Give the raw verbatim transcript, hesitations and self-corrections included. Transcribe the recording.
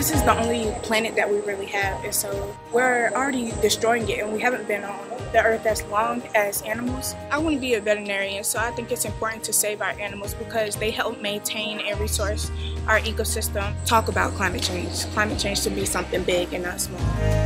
this is the only planet that we really have, and so we're already destroying it, and we haven't been on the earth as long as animals. I want to be a veterinarian, so I think it's important to save our animals because they help maintain and resource our ecosystem. Talk about climate change. Climate change should be something big and not small.